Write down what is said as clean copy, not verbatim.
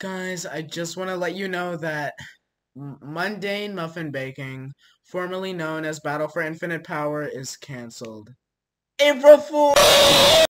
Guys, I just want to let you know that Mundane Muffin Baking, formerly known as Battle for Infinite Power, is cancelled. April Fool!